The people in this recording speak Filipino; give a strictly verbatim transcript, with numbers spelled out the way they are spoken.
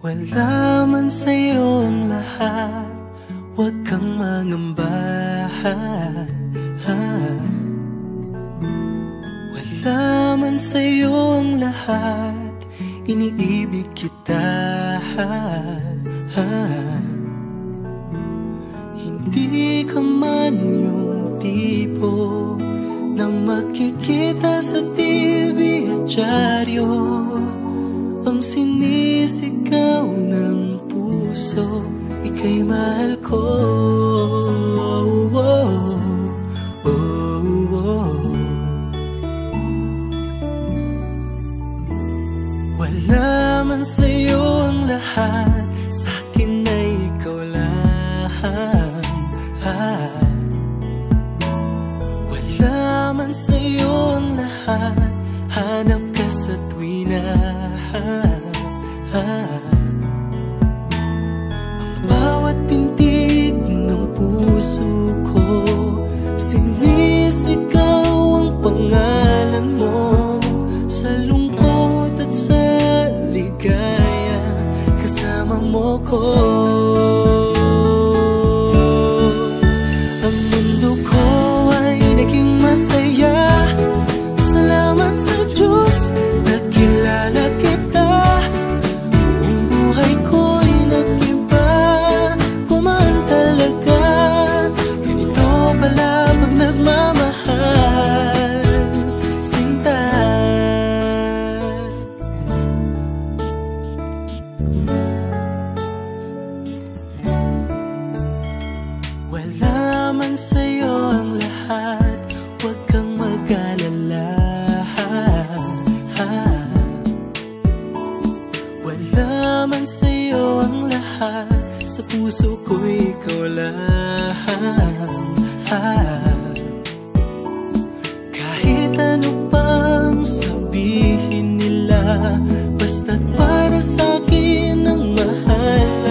Wala man sa'yo ang lahat, huwag kang mangamba. Wala man sa'yo ang lahat, iniibig kita. Hindi ka man yung tipo na makikita sa T V at dyaryo, ang sinisigaw ng puso, ika'y mahal ko. Oh, oh, oh. Wala man sa'yo ang lahat, sa'kin ay ikaw lang. Wala man sa'yo ang lahat, hanap ka sa tuwina. Ang bawat tintig ng puso ko, sinisigaw ang pangalan mo. Sa lungkot at sa ligaya, kasama mo ko. Ang mundo ko ay naging masaya, salamat sa Diyos, nakilala kita. Ang buhay ko'y nag-iba, kumaan talaga. Ganito pala pag nagmamahal, sinta. Wala man sa'yo ang lahat, huwag kang mag-alala. Wala man sa'yo ang lahat, sa puso ko ikaw lang. Kahit ano pang sabihin nila, basta't para sa'kin ang mahal